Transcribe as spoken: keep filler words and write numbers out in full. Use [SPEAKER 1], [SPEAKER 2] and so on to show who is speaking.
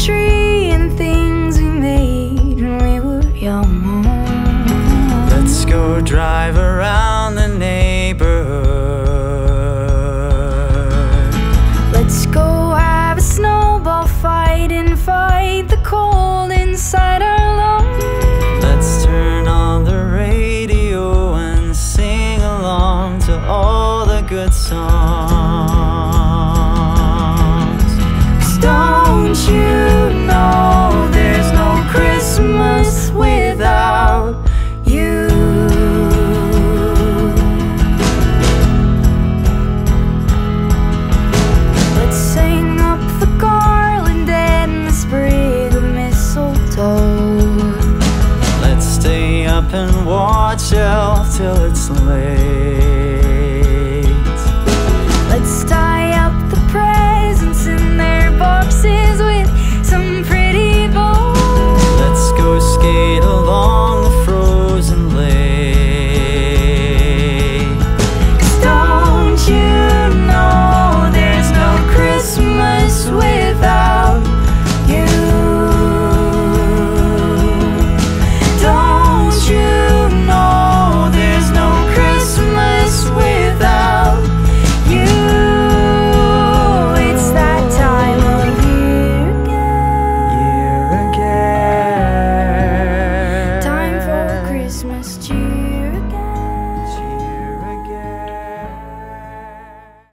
[SPEAKER 1] tree and things we made when we were young.
[SPEAKER 2] Let's go drive around the neighborhood.
[SPEAKER 1] Let's go have a snowball fight and fight the cold inside our lungs.
[SPEAKER 2] Let's turn on the radio and sing along to all the good songs. 'Cause don't you know there's no Christmas without you? Let's sing up the garland and the sprig of mistletoe. Let's stay up and watch elf till it's late.